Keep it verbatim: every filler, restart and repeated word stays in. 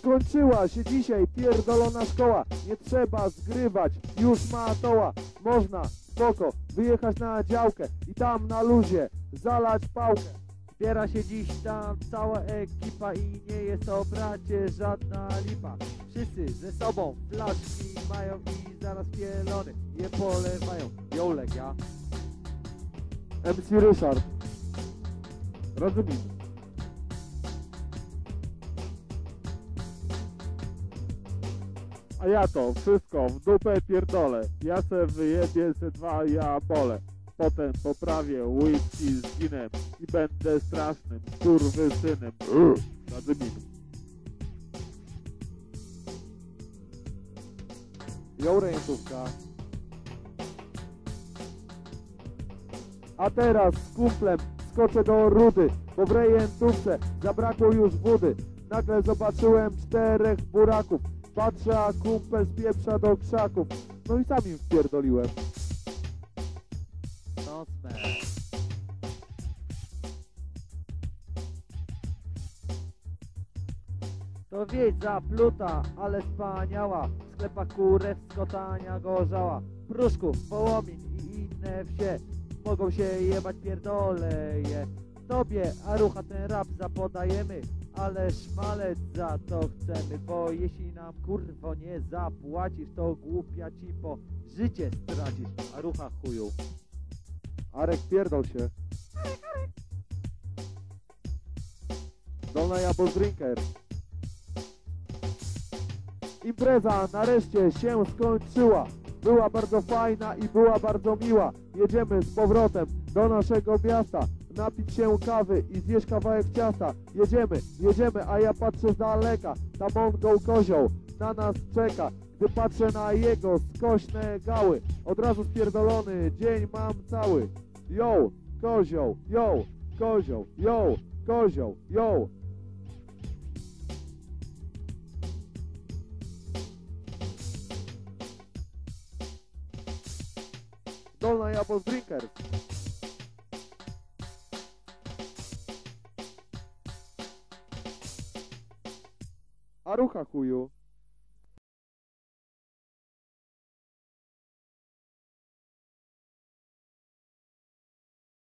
Skończyła się dzisiaj pierdolona szkoła. Nie trzeba zgrywać, już ma toła. Można, spoko, wyjechać na działkę i tam na luzie zalać pałkę. Zbiera się dziś tam cała ekipa i nie jest to, bracie, żadna lipa. Wszyscy ze sobą flaszki mają i zaraz pielony je polewają. Yo, Legia. M C Ryszard. Rozumiem. A ja to wszystko w dupę pierdolę. Ja se wyjebię se dwa jabole. Potem poprawię whisky z ginem i będę strasznym skurwysynem. Rozumiem. Yo, rejentówka. A teraz z kumplem skoczę do rudy, bo w rejentówce zabrakło już wody. Nagle zobaczyłem czterech buraków. Patrzę, a kumpel spieprza do krzaków. No i sam im wpierdoliłem. No smer. To wieś zapluta, ale wspaniała. W sklepach kurewsko tania gorzała. Pruszków, Wołomin i inne wsie mogą się jebać, pierdoleje. Tobie, Arucha, ten rap zapodajemy, ale szmalec za to chcemy, bo jeśli nam kurwo nie zapłacisz, to głupia cipo życie stracisz. Arucha, chuju. Arek, pierdol się. Dolna Jabol Drinker. Impreza nareszcie się skończyła. Była bardzo fajna i była bardzo miła. Jedziemy z powrotem do naszego miasta, napić się kawy i zjeść kawałek ciasta. Jedziemy, jedziemy, a ja patrzę z daleka. Tam on go kozioł na nas czeka. Gdy patrzę na jego skośne gały, od razu spierdolony dzień mam cały. Yo, kozioł, yo, kozioł, yo, kozioł, yo. Dolna Jabol Drinkers. Arucha, chuju.